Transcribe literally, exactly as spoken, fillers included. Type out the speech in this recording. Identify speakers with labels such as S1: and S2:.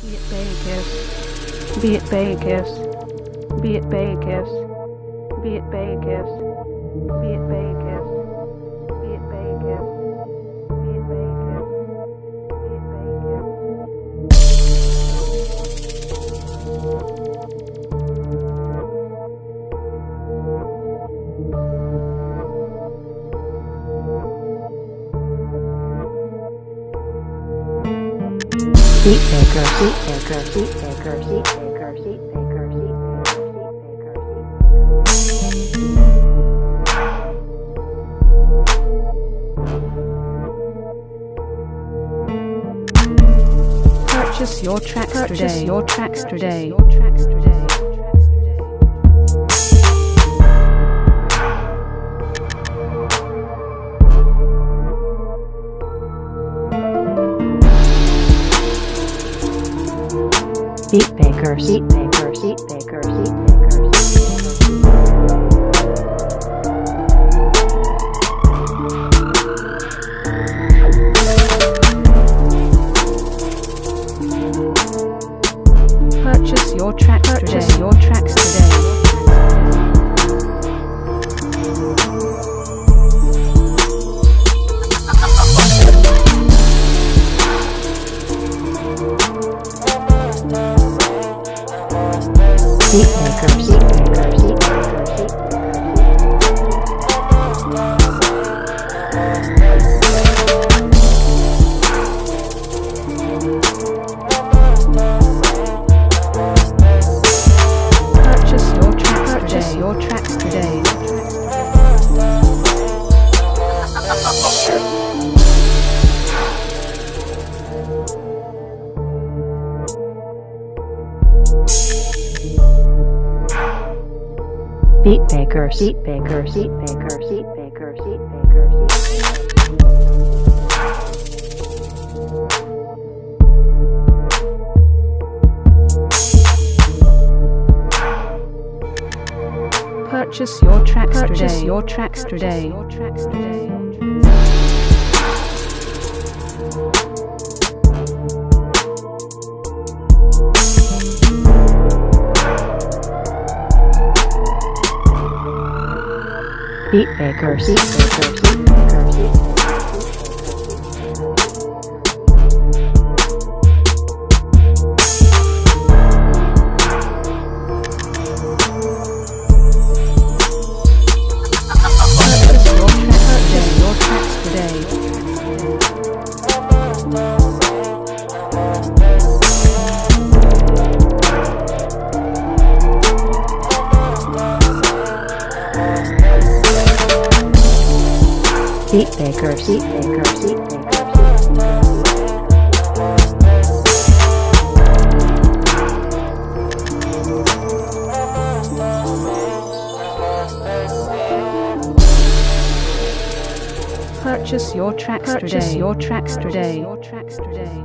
S1: Be it Baykers, be it Baykers, be it Baykers, be it Baykers, be it Baykers, be it Baykers, be it Baykers, be it Baykers.
S2: Seat Baker, seat Baker, seat Baker, seat Baker, seat Baker, seat Baker,
S1: Purchase your tracks
S2: Purchase
S1: today.
S2: your tracks today.
S1: Your tracks today.
S2: Seat Baker, seat Baker, seat Baker, seat Baker, seat
S1: Purchase your tracks
S2: Purchase
S1: today.
S2: your tracks today. Seat Baker, seat Baker, seat Baker, seat
S1: Purchase your tracks Purchase today. Your tracks today.
S2: Seat Baker, seat Baker, seat Baker, seat Baker, seat Baker, seat
S1: Purchase your tracks
S2: Purchase
S1: today.
S2: your tracks today.
S1: Your tracks today.
S2: Seat Baker, seat Baker, seat Baker, seat Baker. Seat Baker, seat Baker, seat Baker, seat
S1: Purchase your tracks
S2: Purchase
S1: today.
S2: your tracks today.
S1: Your tracks today.